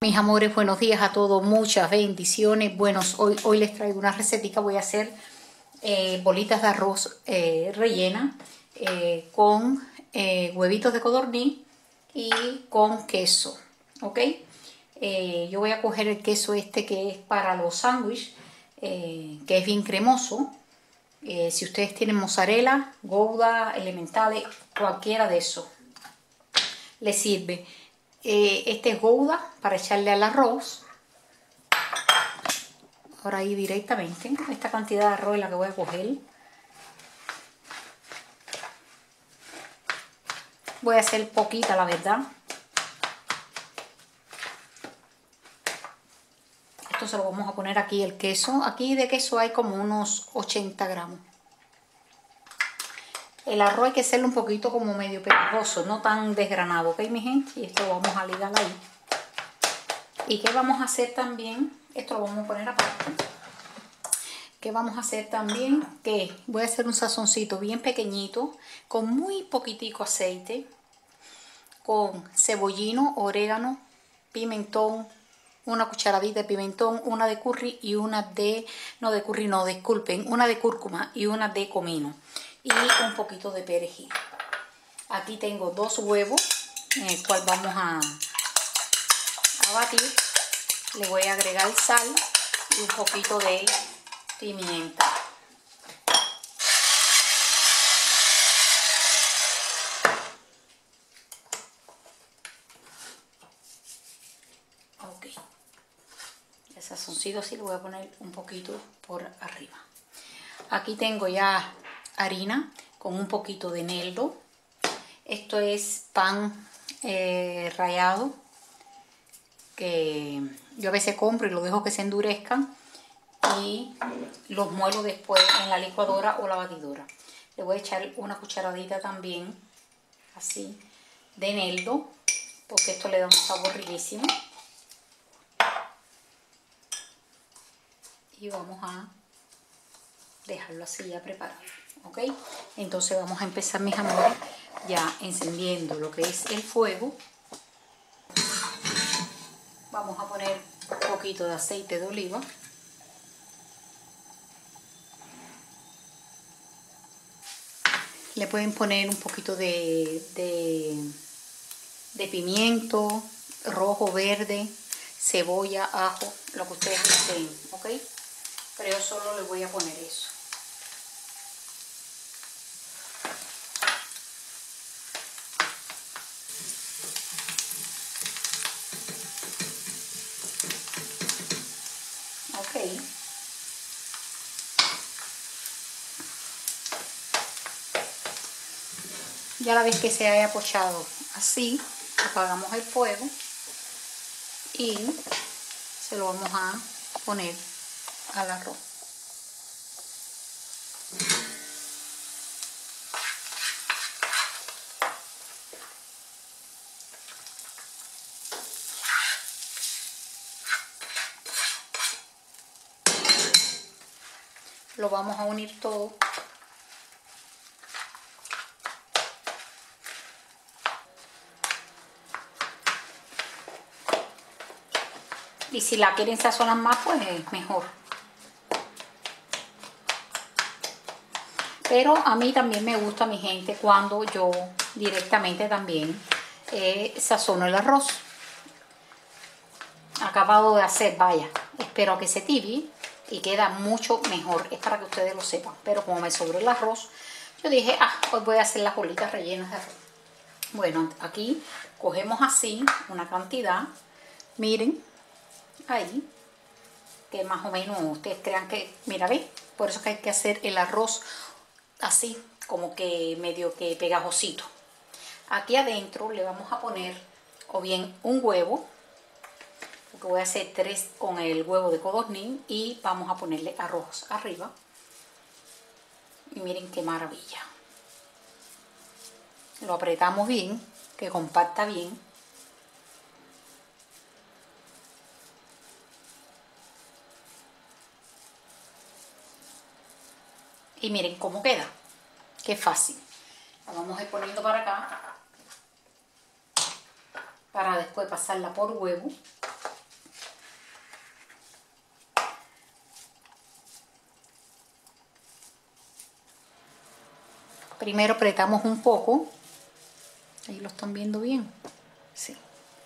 Mis amores, buenos días a todos, muchas bendiciones. Bueno, hoy les traigo una recetica. Voy a hacer bolitas de arroz rellena con huevitos de codorniz y con queso, ¿ok? Yo voy a coger el queso este que es para los sándwiches, que es bien cremoso. Si ustedes tienen mozzarella, gouda, elementales, cualquiera de esos les sirve. Este es gouda para echarle al arroz. Ahora ahí directamente, esta cantidad de arroz es la que voy a coger. Voy a hacer poquita, la verdad. Esto se lo vamos a poner aquí el queso. Aquí de queso hay como unos 80 gramos. El arroz hay que hacerlo un poquito como medio pegajoso, no tan desgranado, ¿ok, mi gente? Y esto lo vamos a ligar ahí. ¿Y qué vamos a hacer también? Esto lo vamos a poner aparte. ¿Qué vamos a hacer también? Que voy a hacer un sazoncito bien pequeñito, con muy poquitico aceite, con cebollino, orégano, pimentón, una cucharadita de pimentón, una de curry y una de, no de curry, no, disculpen, una de cúrcuma y una de comino. Y un poquito de perejil. Aquí tengo 2 huevos, en el cual vamos a batir. Le voy a agregar sal y un poquito de pimienta. Ok. El sazoncito así lo voy a poner un poquito por arriba. Aquí tengo ya harina con un poquito de eneldo. Esto es pan rallado que yo a veces compro y lo dejo que se endurezcan y los muelo después en la licuadora o la batidora. Le voy a echar una cucharadita también así de eneldo porque esto le da un sabor riquísimo. Y vamos a dejarlo así ya preparado, ¿ok? Entonces vamos a empezar, mis amores, ya encendiendo lo que es el fuego. Vamos a poner un poquito de aceite de oliva. Le pueden poner un poquito de pimiento rojo, verde, cebolla, ajo, lo que ustedes deseen, ¿ok? Pero yo solo les voy a poner eso. Ok. Ya la vez que se haya pochado así, apagamos el fuego y se lo vamos a poner al arroz. Lo vamos a unir todo. Y si la quieren sazonar más, pues mejor. Pero a mí también me gusta, mi gente, cuando yo directamente también sazono el arroz. Acabado de hacer, vaya, espero a que se tibie y queda mucho mejor. Es para que ustedes lo sepan. Pero como me sobró el arroz, yo dije, hoy voy a hacer las bolitas rellenas de arroz. Bueno, aquí cogemos así una cantidad. Miren, ahí, que más o menos ustedes crean que, mira, ¿ves? Por eso que hay que hacer el arroz así, como que medio que pegajosito. Aquí adentro le vamos a poner o bien un huevo, porque voy a hacer 3 con el huevo de codorniz, y vamos a ponerle arroz arriba. Y miren qué maravilla. Lo apretamos bien, que compacta bien. Y miren cómo queda. Qué fácil. La vamos a ir poniendo para acá, para después pasarla por huevo. Primero apretamos un poco. Ahí lo están viendo bien. Sí.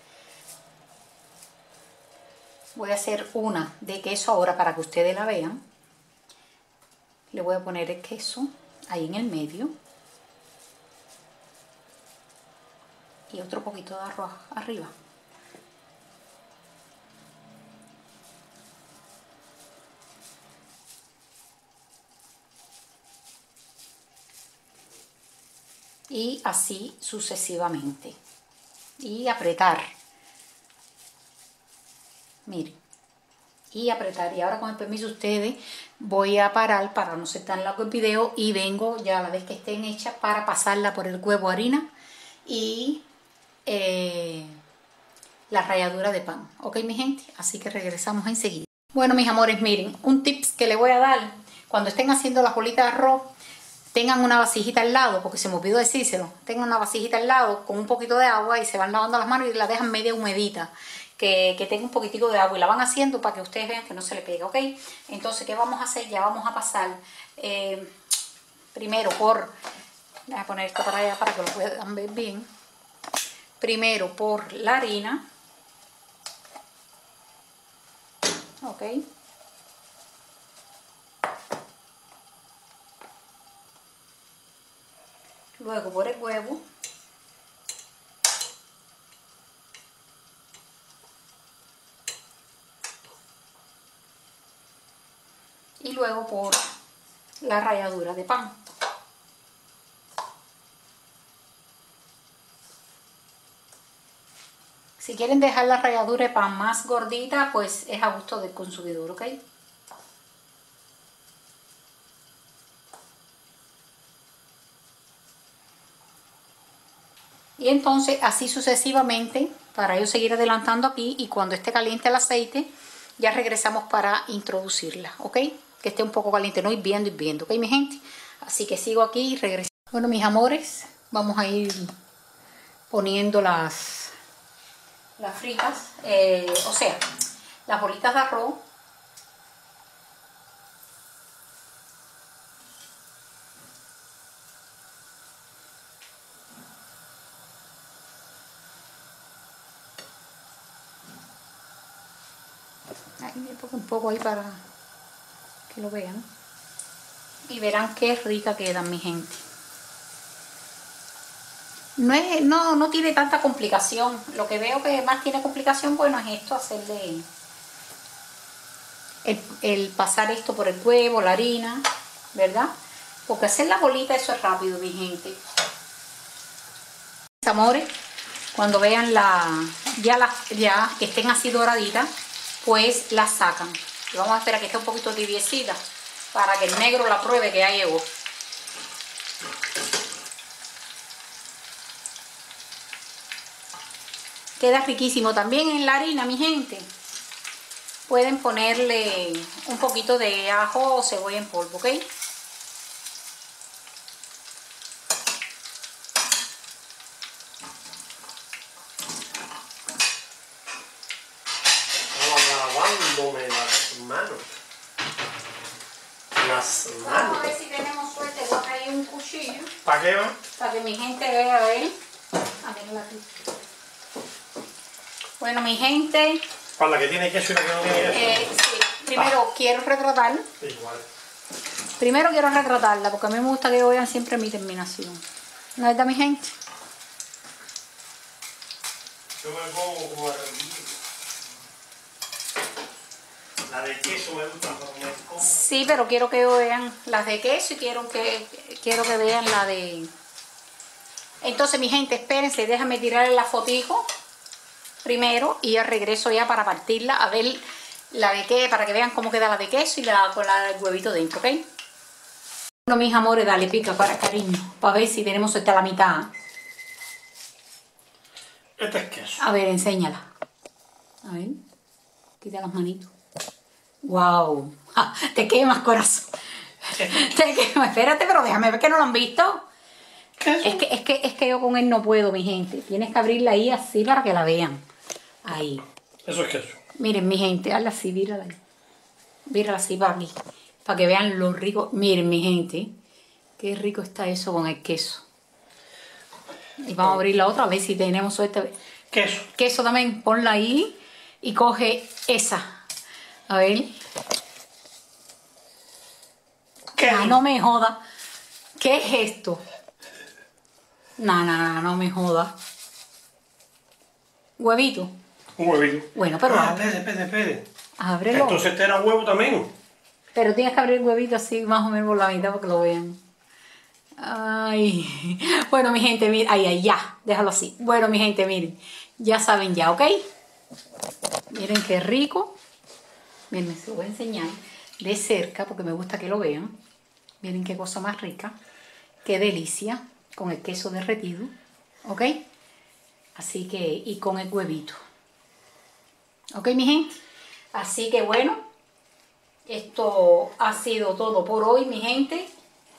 Voy a hacer una de queso ahora para que ustedes la vean. Le voy a poner el queso ahí en el medio. Y otro poquito de arroz arriba. Y así sucesivamente. Y apretar. Miren. Y apretar. Y ahora, con el permiso de ustedes, voy a parar para no ser tan largo el video. Y vengo ya a la vez que estén hechas para pasarla por el huevo harina y la ralladura de pan. ¿Ok, mi gente? Así que regresamos enseguida. Bueno, mis amores, miren, un tips que les voy a dar. Cuando estén haciendo las bolitas de arroz, tengan una vasijita al lado, porque se me olvidó decírselo. Tengan una vasijita al lado con un poquito de agua y se van lavando las manos y la dejan media humedita. Que tenga un poquitico de agua y la van haciendo para que ustedes vean que no se le pega, ¿ok? Entonces, ¿qué vamos a hacer? Ya vamos a pasar primero por... Voy a poner esto para allá para que lo puedan ver bien. Primero por la harina. ¿Ok? Luego por el huevo. Y luego por la ralladura de pan. Si quieren dejar la ralladura de pan más gordita, pues es a gusto del consumidor, ¿ok? Y entonces así sucesivamente, para yo seguir adelantando aquí, y cuando esté caliente el aceite, ya regresamos para introducirla, ¿ok? Que esté un poco caliente, no hirviendo, ¿ok, mi gente? Así que sigo aquí y regreso. Bueno, mis amores, vamos a ir poniendo las fritas, o sea, las bolitas de arroz. Ahí le pongo un poco ahí para que lo vean. Y verán qué rica quedan, mi gente. No tiene tanta complicación. Lo que veo que más tiene complicación, bueno, es esto, hacerle el pasar esto por el huevo, la harina, ¿verdad? Porque hacer la bolita, eso es rápido, mi gente. Mis amores, cuando vean ya que estén así doraditas, pues la sacan. Y vamos a esperar que esté un poquito tibiecita para que el negro la pruebe que ya llegó. Queda riquísimo. También en la harina, mi gente, pueden ponerle un poquito de ajo o cebolla en polvo, ¿ok? Lavándome las manos. Vamos a ver si tenemos suerte. Voy a traer un cuchillo. ¿Para qué va? Para que mi gente vea, a ver. A ver, aquí. Bueno, mi gente. Para la que tiene queso y la que no tiene queso. Sí. Primero quiero retratar. Igual. Primero quiero retratarla porque a mí me gusta que vean siempre mi terminación. ¿No es verdad, mi gente? Yo me pongo como la de queso me gusta porque me como. Sí, pero quiero que vean las de queso y quiero que vean la de... Entonces, mi gente, espérense, déjame tirarle la fotico primero y ya regreso ya para partirla a ver la de queso, para que vean cómo queda la de queso y con la del huevito dentro, ¿ok? Bueno, mis amores, dale pica para cariño, para ver si tenemos esta la mitad. Este es queso. A ver, enséñala. A ver, quita las manitos. ¡Wow! ¡Ja! Te quemas, corazón. Te quemas. Espérate, pero déjame ver que no lo han visto. ¿Queso? Es que yo con él no puedo, mi gente. Tienes que abrirla ahí así para que la vean. Ahí. Eso es queso. Miren, mi gente, hazla así, vírala ahí. Vírala así para aquí. Para que vean lo rico. Miren, mi gente. Qué rico está eso con el queso. Y vamos a abrir la otra a ver si tenemos suerte. Queso. Queso también, ponla ahí y coge esa. A ver. Queso. Ah, no me joda. ¿Qué es esto? No me joda. Huevito. Un huevito. Bueno, pero Espere. ábrelo. Entonces este era huevo también. Pero tienes que abrir el huevito así más o menos por la mitad para que lo vean. Ay. Bueno, mi gente, miren. Ay, ya. Déjalo así. Bueno, mi gente, miren. Ya saben ya, ¿ok? Miren qué rico. Miren, se lo voy a enseñar de cerca porque me gusta que lo vean. Miren qué cosa más rica. Qué delicia. Con el queso derretido. ¿Ok? Así que, y con el huevito. ¿Ok, mi gente? Así que bueno, esto ha sido todo por hoy, mi gente.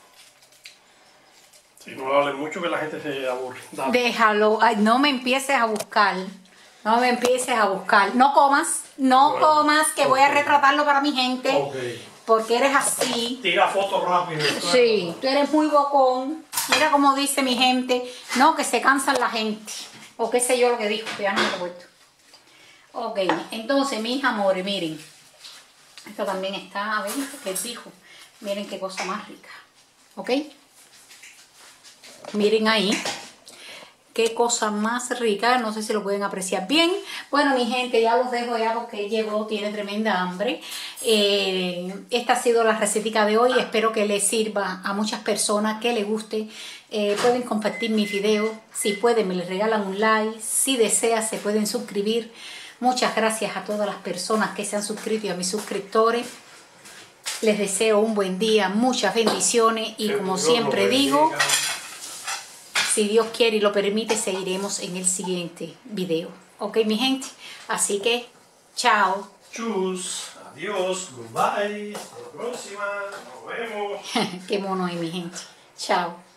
Si no hablen mucho que la gente se aburre. Dale. Déjalo, ay, no me empieces a buscar. No me empieces a buscar. No comas, no Bueno, comas, que voy a ok. retratarlo para mi gente. Ok. Porque eres así. Tira fotos rápido. Sí, tú eres muy bocón. Mira como dice mi gente. No, que se cansan la gente. O qué sé yo lo que dijo, que ya no me recuerdo. Ok, entonces mis amores, miren. Esto también está, a ver, ¿qué dijo? Miren qué cosa más rica. ¿Ok? Miren ahí. Qué cosa más rica. No sé si lo pueden apreciar bien. Bueno, mi gente, ya los dejo ya porque llegó, tiene tremenda hambre. Esta ha sido la recetica de hoy. Espero que les sirva a muchas personas, que les guste. Pueden compartir mis videos. Si pueden, me les regalan un like. Si desean, se pueden suscribir. Muchas gracias a todas las personas que se han suscrito y a mis suscriptores. Les deseo un buen día, muchas bendiciones y como siempre digo, si Dios quiere y lo permite, seguiremos en el siguiente video. ¿Ok, mi gente? Así que, chao. Chus. Adiós. Goodbye. Hasta la próxima. Nos vemos. Qué mono es, mi gente. Chao.